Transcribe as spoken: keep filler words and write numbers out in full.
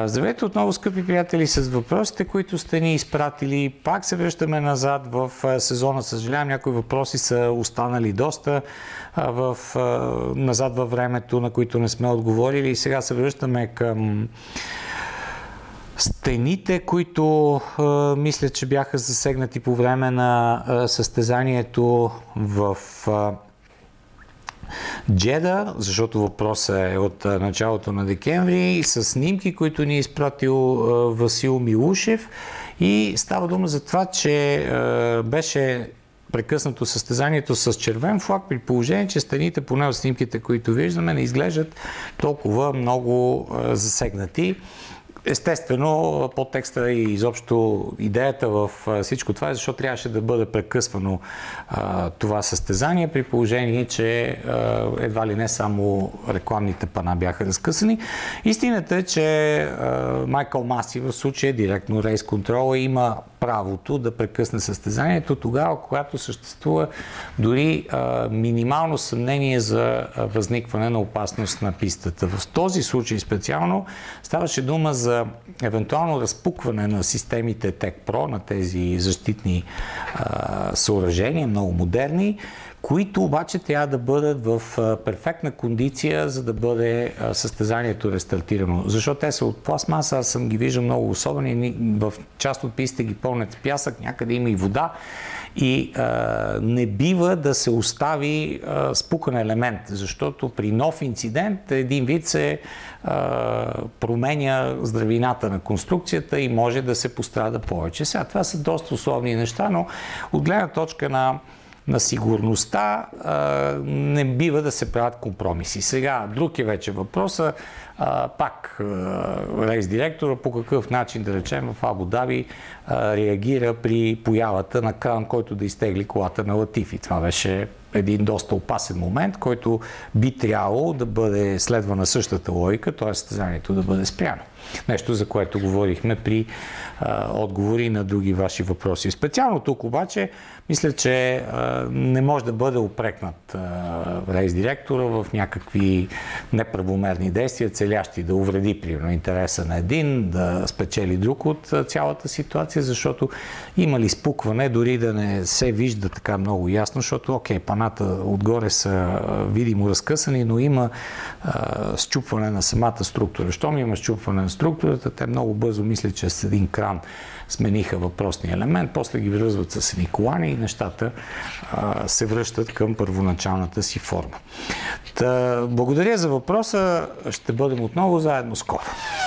Здравейте отново, скъпи приятели, с въпросите, които сте ни изпратили. Пак се връщаме назад в сезона. Съжалявам, някои въпроси са останали доста в, назад във времето, на които не сме отговорили. И сега се връщаме към стените, които а, мисля, че бяха засегнати по време на а, състезанието в а, Джеда, защото въпросът е от а, началото на декември, с снимки, които ни е изпратил а, Васил Милушев. И става дума за това, че а, беше прекъснато състезанието с червен флаг, при положение, че стените, поне от снимките, които виждаме, не изглеждат толкова много а, засегнати. Естествено, подтекста и изобщо идеята в всичко това е, защо трябваше да бъде прекъсвано а, това състезание, при положение, че а, едва ли не само рекламните пана бяха разкъсани. Истината е, че а, Майкъл Маси в случая, директно Рейс Контрола, има правото да прекъсне състезанието тогава, когато съществува дори а, минимално съмнение за а, възникване на опасност на пистата. В този случай специално ставаше дума за евентуално разпукване на системите TechPro, на тези защитни а, съоръжения, много модерни, които обаче трябва да бъдат в перфектна кондиция, за да бъде състезанието рестартирано. Защото те са от пластмаса, аз съм ги виждал много особени, в част от пистите ги пълнят с пясък, някъде има и вода. И а, не бива да се остави а, спукан елемент, защото при нов инцидент един вид се а, променя здравината на конструкцията и може да се пострада повече. Сега, това са доста условни неща, но от гледна точка на на сигурността а, не бива да се правят компромиси. Сега, друг е вече въпроса, а, пак а, рейс директора по какъв начин, да речем, в Абу Даби а, реагира при появата на кран, който да изтегли колата на Латифи. Това беше един доста опасен момент, който би трябвало да бъде следвана същата логика, т.е. състезанието да бъде спряно. Нещо, за което говорихме при а, отговори на други ваши въпроси. Специално тук обаче, мисля, че а, не може да бъде упрекнат рейс директора в някакви неправомерни действия, целящи да увреди, примерно, интереса на един, да спечели друг от цялата ситуация, защото има ли спукване, дори да не се вижда така много ясно, защото, окей, паната отгоре са видимо разкъсани, но има а, счупване на самата структура. Щом има счупване на структурата, те много бързо мисля, че с един кран смениха въпросния елемент, после ги връзват с едни колани и нещата а, се връщат към първоначалната си форма. Та, благодаря за въпроса, ще бъдем отново заедно скоро.